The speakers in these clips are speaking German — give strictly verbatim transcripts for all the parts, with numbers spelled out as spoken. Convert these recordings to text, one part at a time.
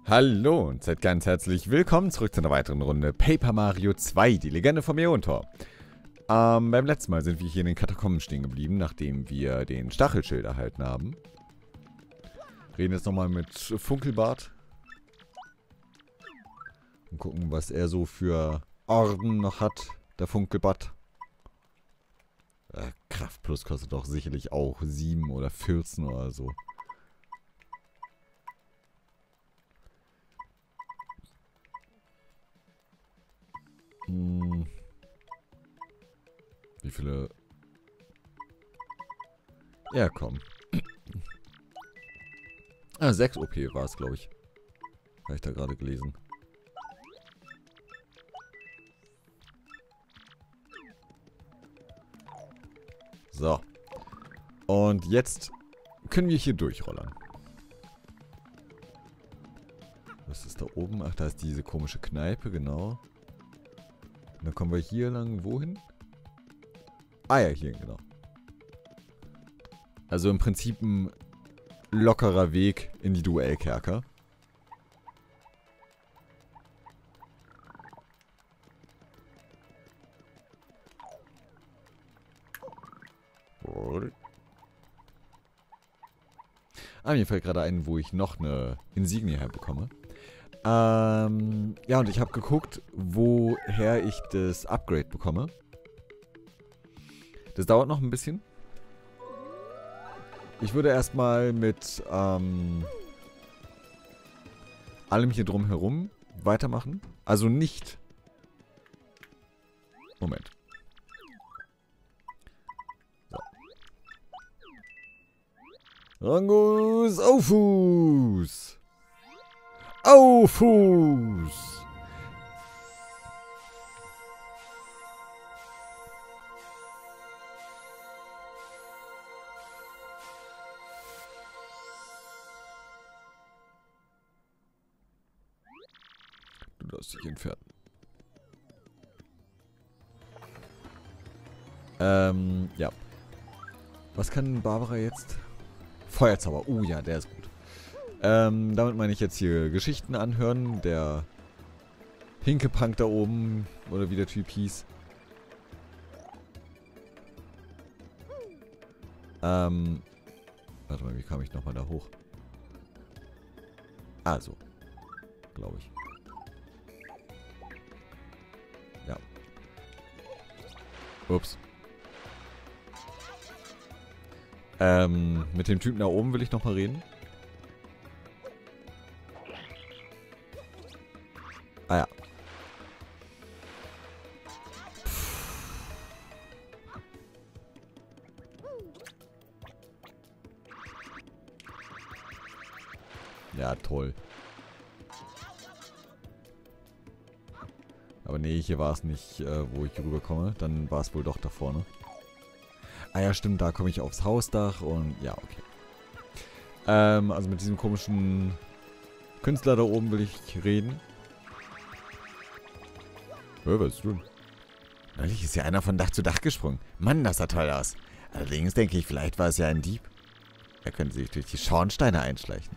Hallo und seid ganz herzlich willkommen zurück zu einer weiteren Runde Paper Mario zwei, die Legende vom Äontor. Ähm, beim letzten Mal sind wir hier in den Katakomben stehen geblieben, nachdem wir den Stachelschild erhalten haben. Reden jetzt nochmal mit Funkelbart. Und gucken, was er so für Orden noch hat, der Funkelbart. Äh, Kraft Plus kostet doch sicherlich auch sieben oder vierzehn oder so. Hm. Wie viele... Ja, komm. Ah, sechs O P war es, glaube ich. Habe ich da gerade gelesen. So. Und jetzt können wir hier durchrollern. Was ist da oben? Ach, da ist diese komische Kneipe, genau. Und dann kommen wir hier lang, wohin? Ah ja, hier, genau. Also im Prinzip ein lockerer Weg in die Duellkerker. Ah, mir fällt gerade ein, wo ich noch eine Insignie herbekomme. Ähm, ja, und ich habe geguckt, woher ich das Upgrade bekomme. Das dauert noch ein bisschen. Ich würde erstmal mit ähm, allem hier drumherum weitermachen. Also nicht... Moment. So. Rangus Aufus! Aufus! Du darfst dich entfernen. Ähm, ja. Was kann Barbara jetzt? Feuerzauber. Oh ja, der ist gut. Ähm, damit meine ich jetzt hier Geschichten anhören. Der Hinkepunk da oben, oder wie der Typ hieß. Ähm, warte mal, wie kam ich nochmal da hoch? Also, glaube ich. Ja. Ups. Ähm, mit dem Typen da oben will ich nochmal reden. Ah ja. Ja, toll. Aber nee, hier war es nicht, äh, wo ich rüberkomme. Dann war es wohl doch da vorne. Ah ja, stimmt, da komme ich aufs Hausdach und ja, okay. Ähm, also mit diesem komischen Künstler da oben will ich reden. Hör, was ist denn? Neulich ist ja einer von Dach zu Dach gesprungen. Mann, das sah toll aus. Allerdings denke ich, vielleicht war es ja ein Dieb. Er könnte sich durch die Schornsteine einschleichen.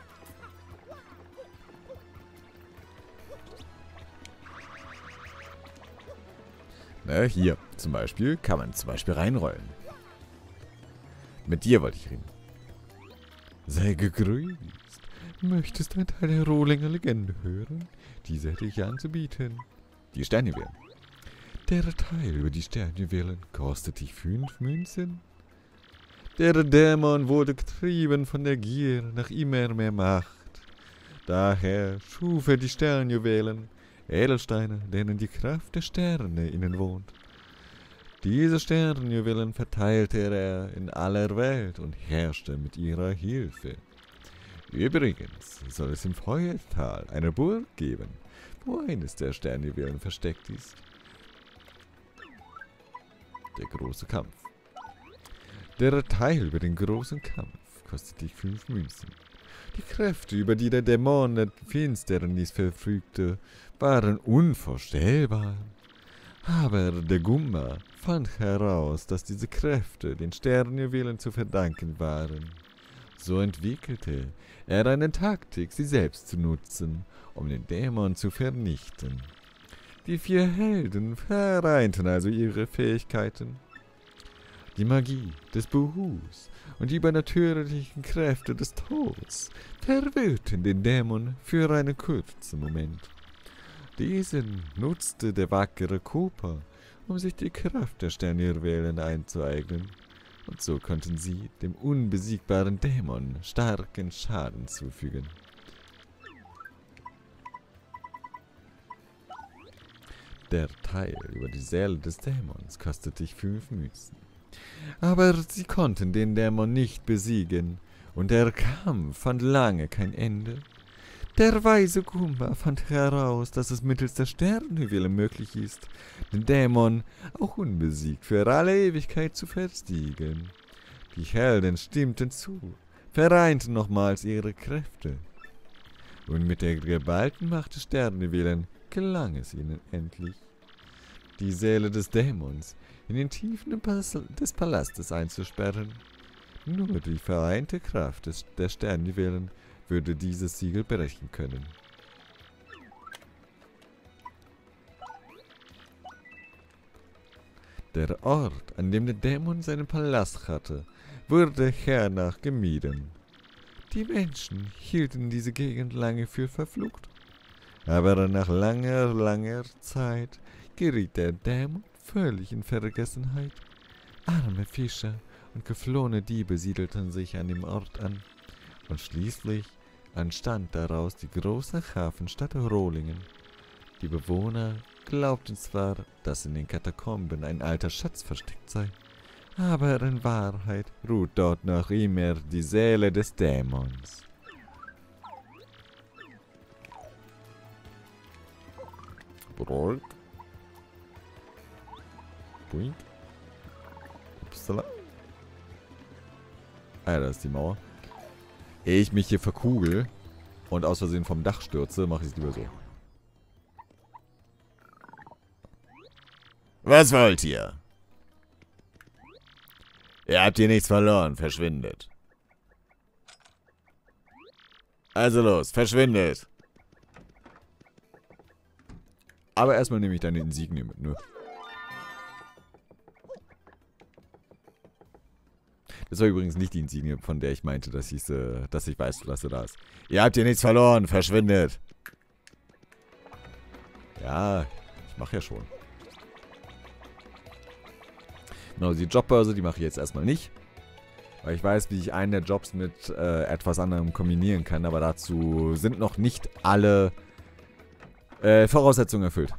Ne, hier zum Beispiel kann man zum Beispiel reinrollen. Mit dir wollte ich reden. Sei gegrüßt. Möchtest ein Teil der Rohlinger Legende hören? Diese hätte ich anzubieten. Die Sternjuwelen. Der Teil über die Sternjuwelen kostet dich fünf Münzen. Der Dämon wurde getrieben von der Gier nach immer mehr Macht. Daher schuf er die Sternjuwelen, Edelsteine, denen die Kraft der Sterne innen wohnt. Diese Sternjuwelen verteilte er in aller Welt und herrschte mit ihrer Hilfe. Übrigens soll es im Feuertal eine Burg geben, wo eines der Sternjuwelen versteckt ist. Der große Kampf. Der Teil über den großen Kampf kostet dich fünf Münzen. Die Kräfte, über die der Dämon der Finsternis verfügte, waren unvorstellbar. Aber der Gummer fand heraus, dass diese Kräfte den Sternjuwelen zu verdanken waren. So entwickelte er eine Taktik, sie selbst zu nutzen, um den Dämon zu vernichten. Die vier Helden vereinten also ihre Fähigkeiten. Die Magie des Buhus und die übernatürlichen Kräfte des Todes verwirrten den Dämon für einen kurzen Moment. Diesen nutzte der wackere Koopa, um sich die Kraft der Sternjuwelen einzueignen. Und so konnten sie dem unbesiegbaren Dämon starken Schaden zufügen. Der Teil über die Seele des Dämons kostet dich fünf Münzen. Aber sie konnten den Dämon nicht besiegen, und der Kampf fand lange kein Ende. Der weise Goomba fand heraus, dass es mittels der Sternjuwelen möglich ist, den Dämon auch unbesiegt für alle Ewigkeit zu versiegen. Die Helden stimmten zu, vereinten nochmals ihre Kräfte. Und mit der geballten Macht des Sternjuwelen gelang es ihnen endlich, die Seele des Dämons in den Tiefen des Palastes einzusperren. Nur die vereinte Kraft des, der Sternjuwelen würde dieses Siegel brechen können. Der Ort, an dem der Dämon seinen Palast hatte, wurde hernach gemieden. Die Menschen hielten diese Gegend lange für verflucht. Aber nach langer, langer Zeit geriet der Dämon völlig in Vergessenheit. Arme Fischer und geflohene Diebe siedelten sich an dem Ort an. Und schließlich entstand daraus die große Hafenstadt Rohlingen. Die Bewohner glaubten zwar, dass in den Katakomben ein alter Schatz versteckt sei, aber in Wahrheit ruht dort noch immer die Seele des Dämons. Brrrk. Boink. Upsala. Ah, da ist die Mauer. Ehe ich mich hier verkugel und aus Versehen vom Dach stürze, mache ich es lieber so. Was wollt ihr? Ihr habt hier nichts verloren, verschwindet. Also los, verschwindet. Aber erstmal nehme ich deine Insignien mit, ne? Das war übrigens nicht die Insignie, von der ich meinte, dass ich, äh, dass ich weiß, was du da ist. Ihr habt hier nichts verloren, verschwindet. Ja, ich mache ja schon. Genau, die Jobbörse, die mache ich jetzt erstmal nicht. Weil ich weiß, wie ich einen der Jobs mit äh, etwas anderem kombinieren kann. Aber dazu sind noch nicht alle äh, Voraussetzungen erfüllt.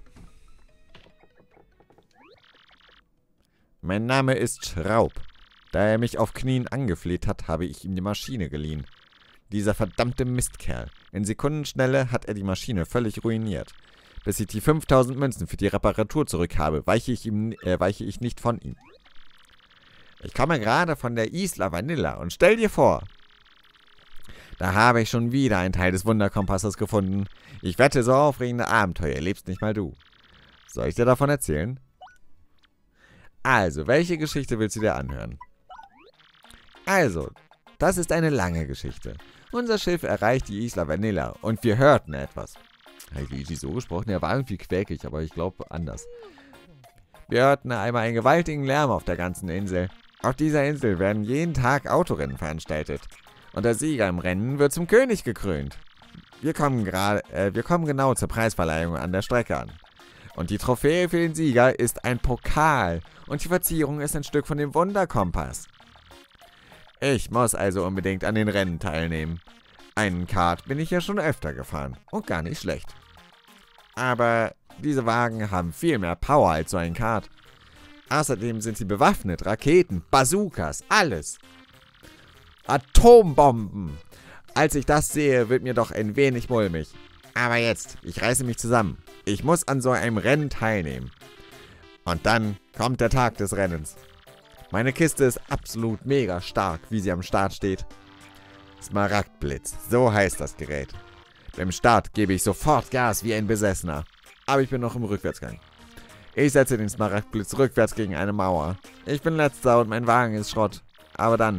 Mein Name ist Schraub. Da er mich auf Knien angefleht hat, habe ich ihm die Maschine geliehen. Dieser verdammte Mistkerl. In Sekundenschnelle hat er die Maschine völlig ruiniert. Bis ich die fünftausend Münzen für die Reparatur zurück habe, weiche ich, ihm, äh, weiche ich nicht von ihm. Ich komme gerade von der Isla Vanilla und stell dir vor, da habe ich schon wieder einen Teil des Wunderkompasses gefunden. Ich wette, so aufregende Abenteuer erlebst nicht mal du. Soll ich dir davon erzählen? Also, welche Geschichte willst du dir anhören? Also, das ist eine lange Geschichte. Unser Schiff erreicht die Isla Vanilla und wir hörten etwas. Habe ich Luigi so gesprochen? Er war irgendwie quäkig, aber ich glaube anders. Wir hörten einmal einen gewaltigen Lärm auf der ganzen Insel. Auf dieser Insel werden jeden Tag Autorennen veranstaltet. Und der Sieger im Rennen wird zum König gekrönt. Wir kommen, gerade, äh, wir kommen genau zur Preisverleihung an der Strecke an. Und die Trophäe für den Sieger ist ein Pokal. Und die Verzierung ist ein Stück von dem Wunderkompass. Ich muss also unbedingt an den Rennen teilnehmen. Einen Kart bin ich ja schon öfter gefahren. Und gar nicht schlecht. Aber diese Wagen haben viel mehr Power als so ein Kart. Außerdem sind sie bewaffnet. Raketen, Bazookas, alles. Atombomben. Als ich das sehe, wird mir doch ein wenig mulmig. Aber jetzt, ich reiße mich zusammen. Ich muss an so einem Rennen teilnehmen. Und dann kommt der Tag des Rennens. Meine Kiste ist absolut mega stark, wie sie am Start steht. Smaragdblitz, so heißt das Gerät. Beim Start gebe ich sofort Gas wie ein Besessener. Aber ich bin noch im Rückwärtsgang. Ich setze den Smaragdblitz rückwärts gegen eine Mauer. Ich bin letzter und mein Wagen ist Schrott. Aber dann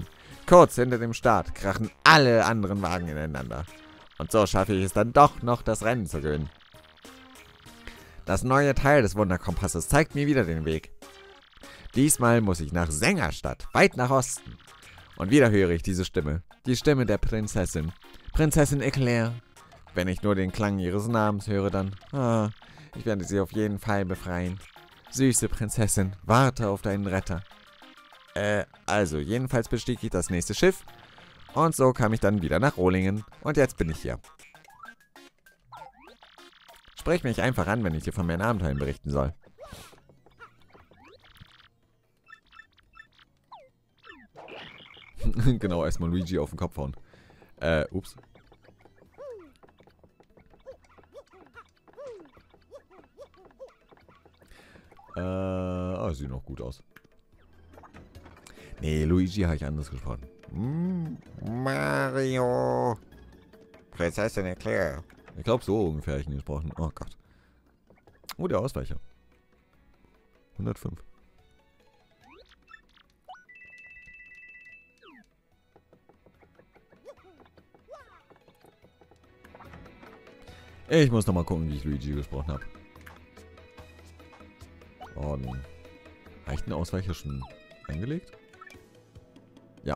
Kurz hinter dem Start krachen alle anderen Wagen ineinander. Und so schaffe ich es dann doch noch, das Rennen zu gewinnen. Das neue Teil des Wunderkompasses zeigt mir wieder den Weg. Diesmal muss ich nach Sängerstadt, weit nach Osten. Und wieder höre ich diese Stimme. Die Stimme der Prinzessin. Prinzessin Eclair. Wenn ich nur den Klang ihres Namens höre, dann... Ah, ich werde sie auf jeden Fall befreien. Süße Prinzessin, warte auf deinen Retter. Äh, also, jedenfalls bestieg ich das nächste Schiff. Und so kam ich dann wieder nach Rohlingen. Und jetzt bin ich hier. Sprich mich einfach an, wenn ich dir von meinen Abenteuern berichten soll. Genau, erstmal Luigi auf den Kopf hauen. Äh, ups. Äh, oh, sieht noch gut aus. Nee, Luigi habe ich anders gesprochen. Mm, Mario. Prinzessin Eclair. Ich glaube, so ungefähr habe ich ihn gesprochen. Oh Gott. Oh, der Ausweicher. hundertfünf. Ich muss noch mal gucken, wie ich Luigi gesprochen habe. Oh, dann reicht ein Ausweicher schon eingelegt? Ja.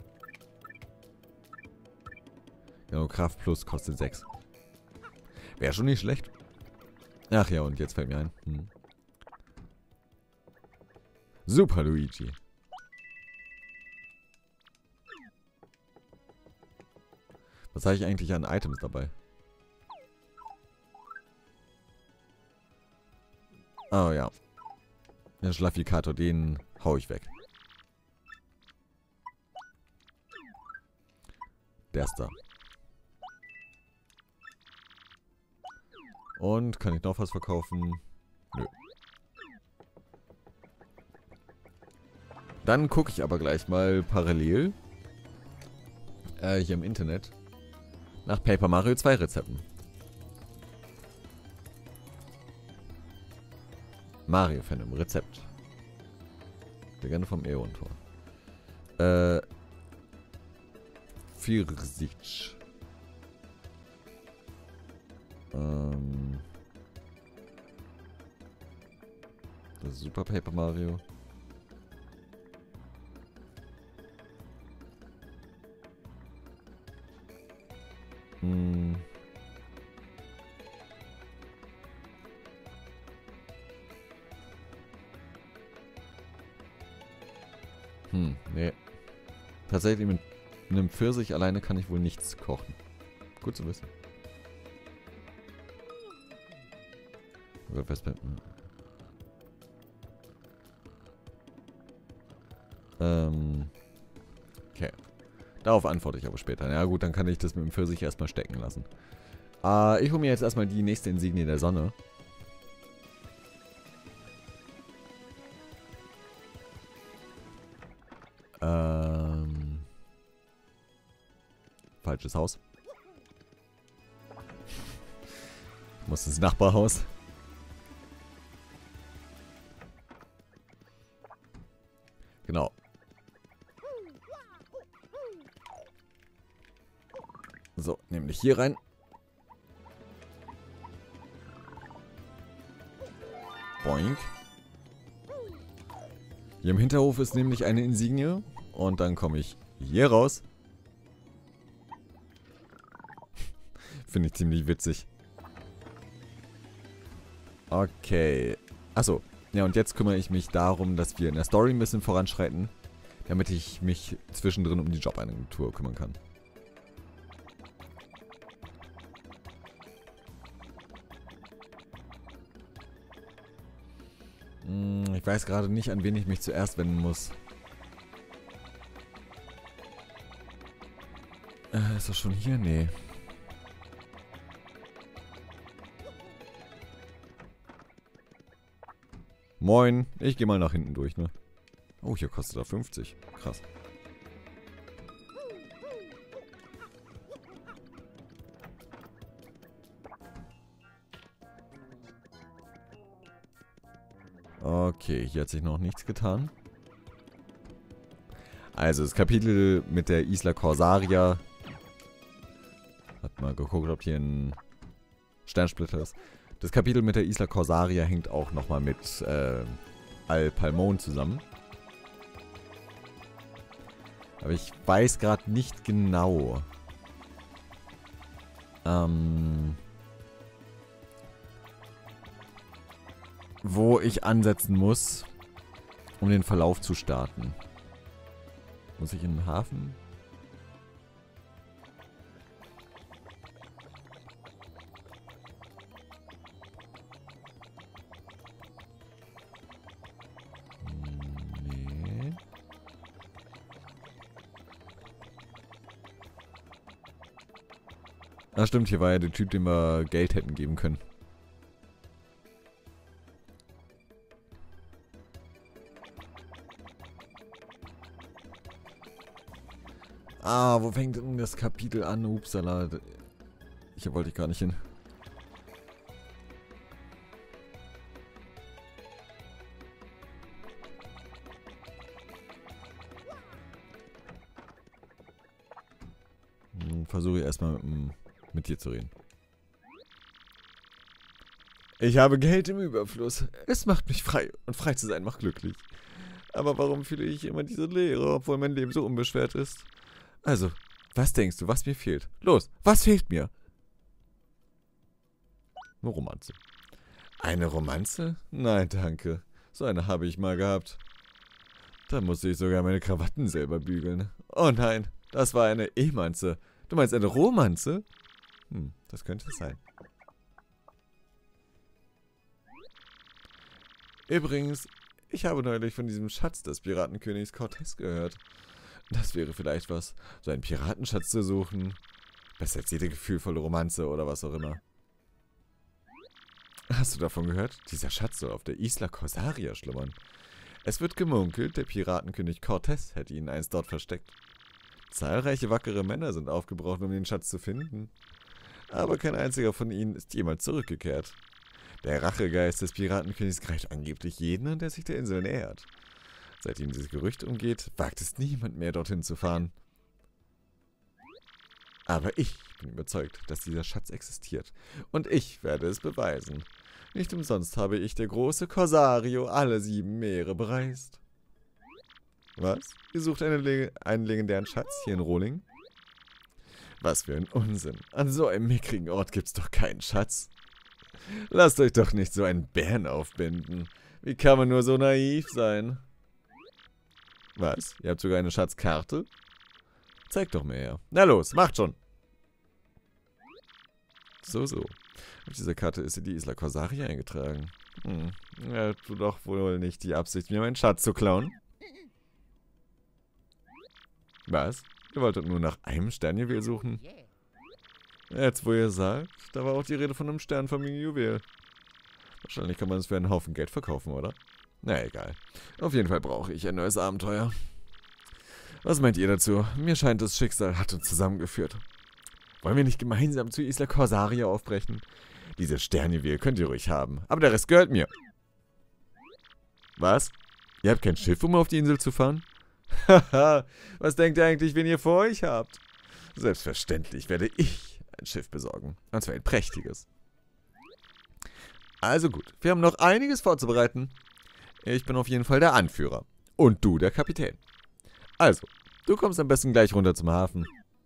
Genau, Kraft Plus kostet sechs. Wäre schon nicht schlecht. Ach ja, und jetzt fällt mir ein. Hm. Super Luigi. Was habe ich eigentlich an Items dabei? Oh ja. Den Schlaffikator, den hau ich weg. Der ist da. Und kann ich noch was verkaufen? Nö. Dann gucke ich aber gleich mal parallel äh, hier im Internet nach Paper Mario zwei Rezepten. Mario Phantom Rezept. Legende vom Äon-Tor. Äh. Pfirsich. Ähm. Das ist Super Paper Mario. Hm. Hm, nee. Tatsächlich mit einem Pfirsich alleine kann ich wohl nichts kochen. Gut zu wissen. Oh Gott, festhalten. Ähm. Okay. Darauf antworte ich aber später. Ja gut, dann kann ich das mit dem Pfirsich erstmal stecken lassen. Äh, ich hole mir jetzt erstmal die nächste Insignie der Sonne. Ähm. Falsches Haus. Ich muss ins Nachbarhaus. Genau. So, nämlich hier rein. Boink. Hier im Hinterhof ist nämlich eine Insignie. Und dann komme ich hier raus. Finde ich ziemlich witzig. Okay. Achso. Ja, und jetzt kümmere ich mich darum, dass wir in der Story ein bisschen voranschreiten. Damit ich mich zwischendrin um die Jobagentur kümmern kann. Hm, ich weiß gerade nicht, an wen ich mich zuerst wenden muss. Äh, ist das schon hier? Nee. Moin, ich gehe mal nach hinten durch, ne? Oh, hier kostet er fünfzig. Krass. Okay, hier hat sich noch nichts getan. Also, das Kapitel mit der Isla Corsaria. Hat mal geguckt, ob hier ein Sternsplitter ist. Das Kapitel mit der Isla Corsaria hängt auch nochmal mit äh, Al Palmon zusammen. Aber ich weiß gerade nicht genau. Ähm, wo ich ansetzen muss, um den Verlauf zu starten. Muss ich in den Hafen? Nee. Ah, stimmt, hier war ja der Typ, dem wir Geld hätten geben können. Ah, wo fängt denn das Kapitel an? Upsala. Hier wollte ich gar nicht hin. Hm, versuche erstmal mit, mit dir zu reden. Ich habe Geld im Überfluss. Es macht mich frei. Und frei zu sein macht glücklich. Aber warum fühle ich immer diese Leere, obwohl mein Leben so unbeschwert ist? Also, was denkst du, was mir fehlt? Los, was fehlt mir? Eine Romanze. Eine Romanze? Nein, danke. So eine habe ich mal gehabt. Da musste ich sogar meine Krawatten selber bügeln. Oh nein, das war eine Emanze. Du meinst eine Romanze? Hm, das könnte es sein. Übrigens, ich habe neulich von diesem Schatz des Piratenkönigs Cortez gehört. Das wäre vielleicht was, so einen Piratenschatz zu suchen. Besser als jede gefühlvolle Romanze oder was auch immer. Hast du davon gehört? Dieser Schatz soll auf der Isla Corsaria schlummern. Es wird gemunkelt, der Piratenkönig Cortez hätte ihn einst dort versteckt. Zahlreiche wackere Männer sind aufgebrochen, um den Schatz zu finden. Aber kein einziger von ihnen ist jemals zurückgekehrt. Der Rachegeist des Piratenkönigs greift angeblich jeden an, der sich der Insel nähert. Seitdem dieses Gerücht umgeht, wagt es niemand mehr, dorthin zu fahren. Aber ich bin überzeugt, dass dieser Schatz existiert. Und ich werde es beweisen. Nicht umsonst habe ich, der große Corsario, alle sieben Meere bereist. Was? Ihr sucht eine Le einen legendären Schatz hier in Rohling? Was für ein Unsinn. An so einem mickrigen Ort gibt's doch keinen Schatz. Lasst euch doch nicht so einen Bären aufbinden. Wie kann man nur so naiv sein? Was? Ihr habt sogar eine Schatzkarte? Zeig doch mir her. Na los, macht schon. So, so. Auf dieser Karte ist die Isla Corsaria eingetragen. Hm. Ja, du doch wohl nicht die Absicht, mir meinen Schatz zu klauen. Was? Ihr wolltet nur nach einem Sternjuwel suchen? Jetzt, wo ihr sagt, da war auch die Rede von einem sternförmigen Juwel. Wahrscheinlich kann man es für einen Haufen Geld verkaufen, oder? Na egal. Auf jeden Fall brauche ich ein neues Abenteuer. Was meint ihr dazu? Mir scheint, das Schicksal hat uns zusammengeführt. Wollen wir nicht gemeinsam zu Isla Corsaria aufbrechen? Diese Sternjuwel könnt ihr ruhig haben, aber der Rest gehört mir. Was? Ihr habt kein Schiff, um auf die Insel zu fahren? Haha, was denkt ihr eigentlich, wen ihr vor euch habt? Selbstverständlich werde ich ein Schiff besorgen. Und zwar ein prächtiges. Also gut, wir haben noch einiges vorzubereiten. Ich bin auf jeden Fall der Anführer. Und du der Kapitän. Also, du kommst am besten gleich runter zum Hafen.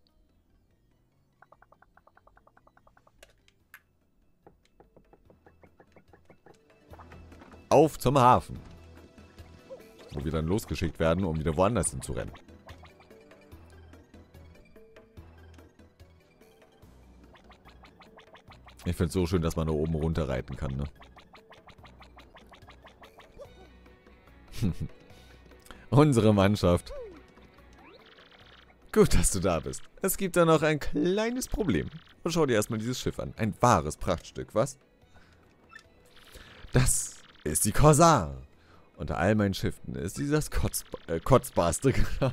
Auf zum Hafen. Wo wir dann losgeschickt werden, um wieder woanders hinzurennen. Ich finde es so schön, dass man da oben runter reiten kann, ne? Unsere Mannschaft. Gut, dass du da bist. Es gibt da noch ein kleines Problem. Und schau dir erstmal dieses Schiff an. Ein wahres Prachtstück, was? Das ist die Corsar. Unter all meinen Schiffen ist dieses Kotz, äh, Kotzbarste.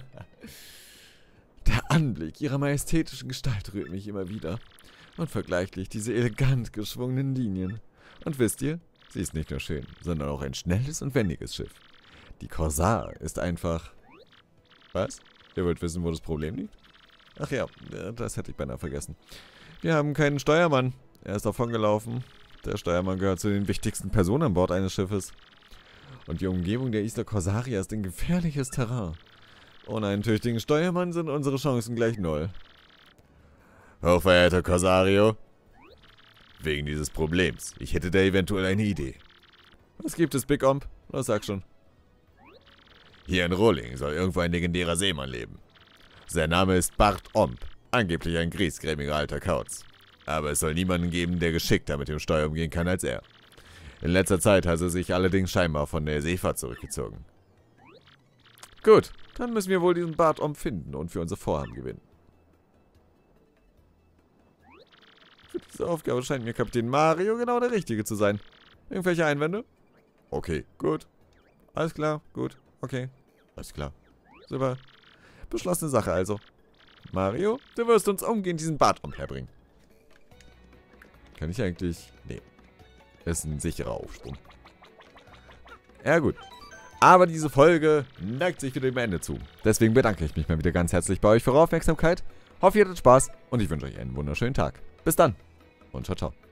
Der Anblick ihrer majestätischen Gestalt rührt mich immer wieder. Unvergleichlich diese elegant geschwungenen Linien. Und wisst ihr, sie ist nicht nur schön, sondern auch ein schnelles und wendiges Schiff. Die Corsar ist einfach... Was? Ihr wollt wissen, wo das Problem liegt? Ach ja, das hätte ich beinahe vergessen. Wir haben keinen Steuermann. Er ist davongelaufen. Der Steuermann gehört zu den wichtigsten Personen an Bord eines Schiffes. Und die Umgebung der Isla Corsaria ist ein gefährliches Terrain. Ohne einen tüchtigen Steuermann sind unsere Chancen gleich null. Hochverehrter Corsario, wegen dieses Problems. Ich hätte da eventuell eine Idee. Was gibt es, Big Omp? Was sag schon? Hier in Rohling soll irgendwo ein legendärer Seemann leben. Sein Name ist Bart Omp, angeblich ein griesgrämiger alter Kauz. Aber es soll niemanden geben, der geschickter mit dem Steuer umgehen kann als er. In letzter Zeit hat er sich allerdings scheinbar von der Seefahrt zurückgezogen. Gut, dann müssen wir wohl diesen Bart Omp finden und für unser Vorhaben gewinnen. Für diese Aufgabe scheint mir Kapitän Mario genau der Richtige zu sein. Irgendwelche Einwände? Okay, gut. Alles klar, gut, okay. Alles klar. Super. Beschlossene Sache also. Mario, du wirst uns umgehend diesen Bart umherbringen. Kann ich eigentlich... Nee. Ist ein sicherer Aufsprung. Ja gut. Aber diese Folge neigt sich wieder dem Ende zu. Deswegen bedanke ich mich mal wieder ganz herzlich bei euch für eure Aufmerksamkeit. Hoffe, ihr hattet Spaß und ich wünsche euch einen wunderschönen Tag. Bis dann und ciao, ciao.